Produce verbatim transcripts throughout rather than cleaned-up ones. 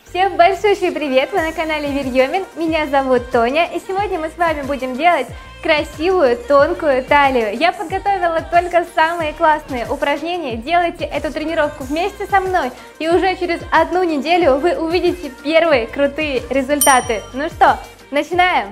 Всем большущий привет! Вы на канале Вирьемин, меня зовут Тоня, и сегодня мы с вами будем делать красивую тонкую талию. Я подготовила только самые классные упражнения, делайте эту тренировку вместе со мной, и уже через одну неделю вы увидите первые крутые результаты. Ну что, начинаем!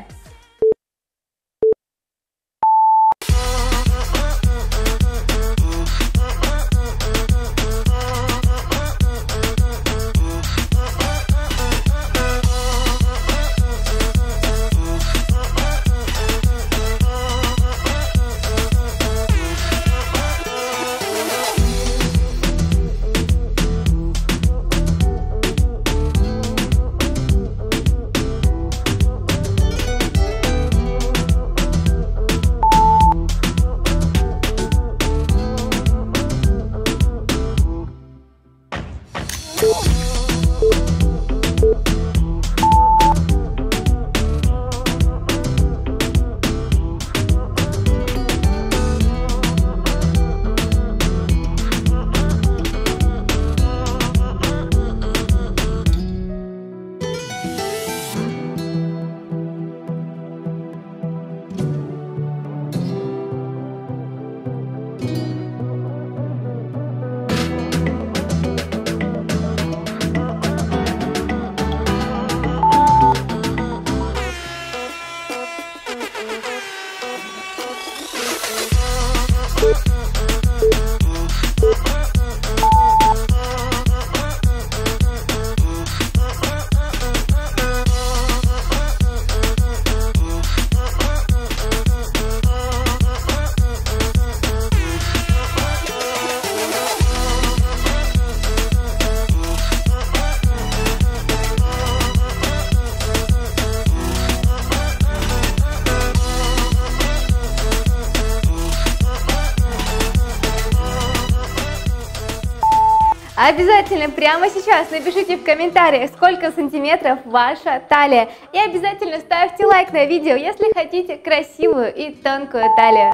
Обязательно прямо сейчас напишите в комментариях, сколько сантиметров ваша талия. И обязательно ставьте лайк на видео, если хотите красивую и тонкую талию.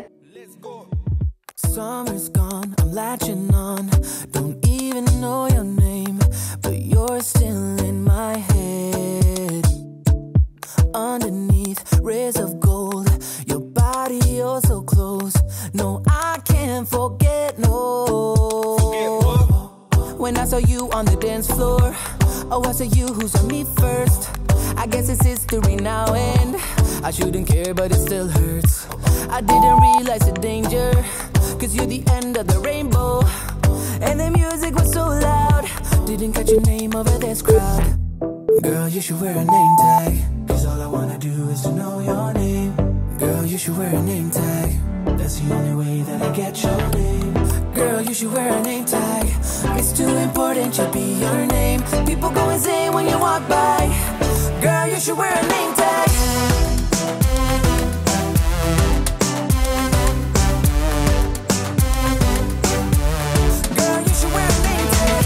When I saw you on the dance floor, oh, I saw you who saw me first. I guess it's history now and I shouldn't care, but it still hurts. I didn't realize the danger, cause you're the end of the rainbow. And the music was so loud, didn't catch your name over this crowd. Girl, you should wear a name tag, cause all I wanna do is to know your name. Girl, you should wear a name tag, that's the only way that I get your name. Girl, you should wear a name tag, it's too important to be your name. People go insane when you walk by. Girl, you should wear a name tag. Girl, you should wear a name tag.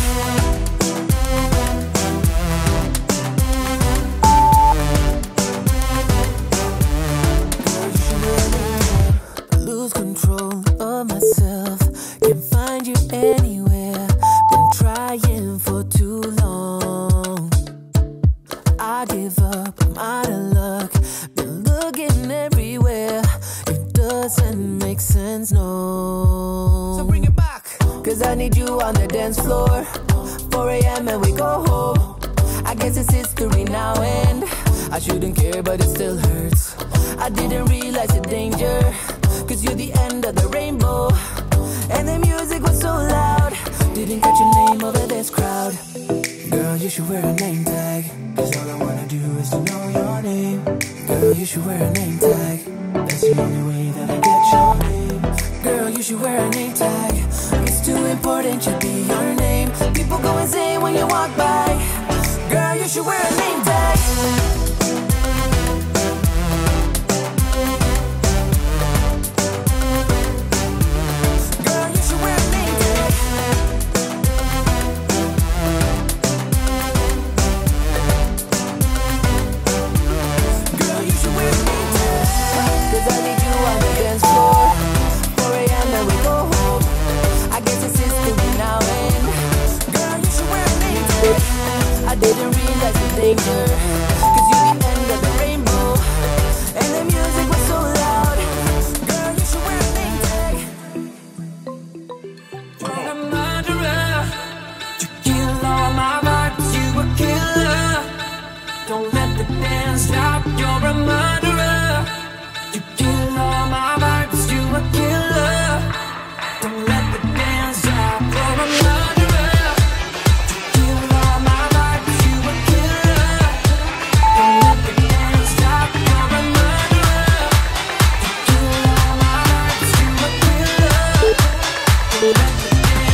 Girl, you should wear a name tag. I lose control of myself, can't find you anywhere, been trying for too long. I give up, I'm out of luck, been looking everywhere, it doesn't make sense, no. So bring it back, cause I need you on the dance floor. Four A M and we go home. I guess it's history now and I shouldn't care, but it still hurts. I didn't realize the danger, cause you're the end of the rainbow. And the music was so loud, didn't catch your name over this crowd. Girl, you should wear a name tag, cause all I wanna do is to know your name. Girl, you should wear a name tag, that's the only way that I get your name. Girl, you should wear a name tag, it's too important to be your name. People go insane when you walk by. Girl, you should wear a name tag. Cause I need you on the dance floor. Four A M and we go home.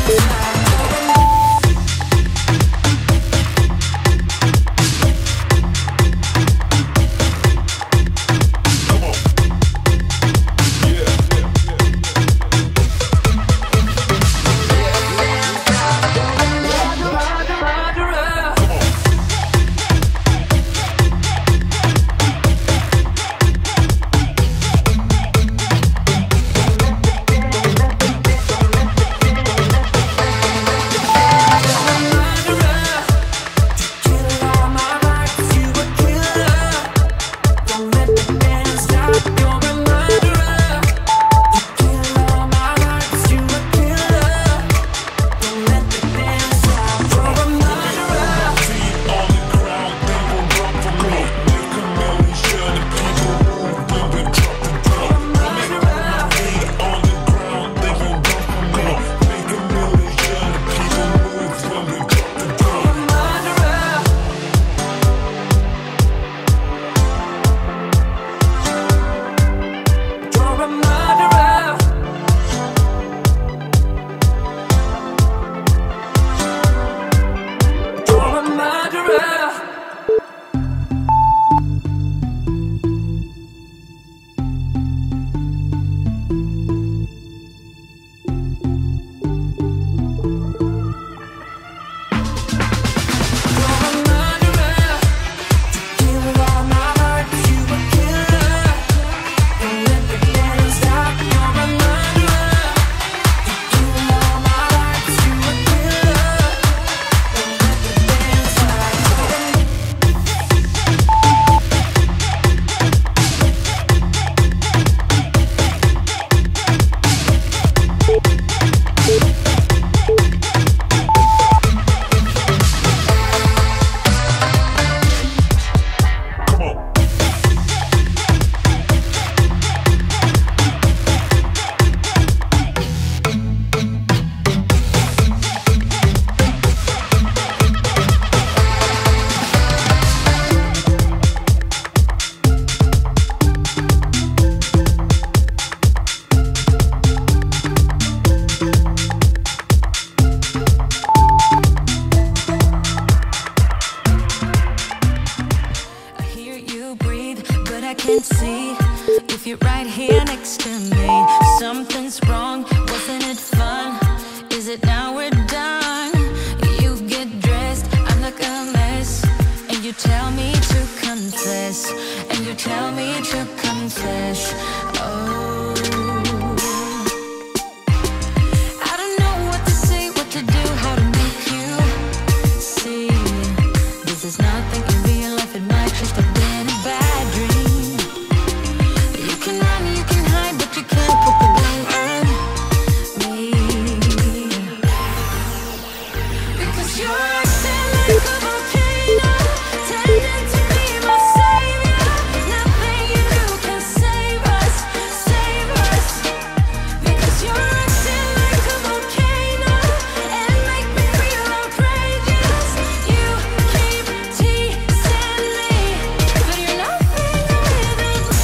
can't see if you're right here next to me. Something's wrong, wasn't it fun? Is it now we're done? You get dressed, I look a mess, and you tell me to confess, and you tell me to confess. Oh, I don't know what to say, what to do, how to make you see. This is nothing in real life, it might just have been a bad dream. You can run, you can hide, but you can't put the blame on me, because you're acting like a volcano, tending to be my savior. Nothing you do can save us, save us, because you're acting like a volcano and make me feel outrageous. You keep teasing me, but you're nothing without me.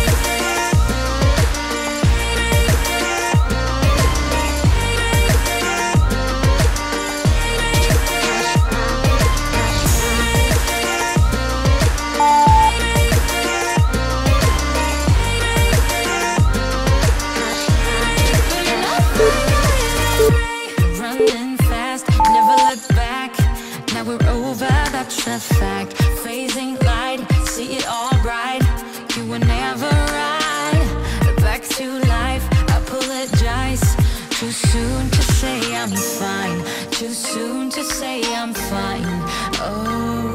Running fast, never look back. Now we're over, that's a fact. Phasing light, see it all bright. You were never right. Back to life, I apologize. Too soon to say I'm fine. Too soon to say I'm fine. Oh,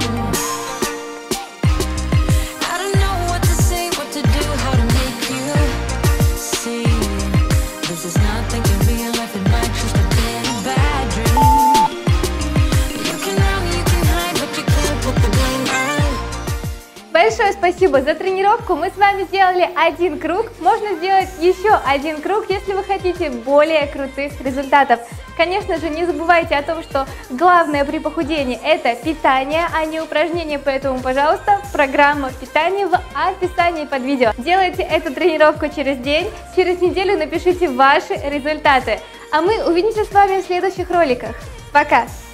I don't know what to say, what to do, how to make you see. This is nothing in real life, it might just have been a bad dream. You can run, you can hide, but you can't put the blame on. Большое спасибо за тренировку. Мы с вами сделали один круг. Можно сделать еще один круг, если вы хотите более крутых результатов. Конечно же, не забывайте о том, что главное при похудении – это питание, а не упражнения. Поэтому, пожалуйста, программа питания в описании под видео. Делайте эту тренировку через день. Через неделю напишите ваши результаты. А мы увидимся с вами в следующих роликах. Пока!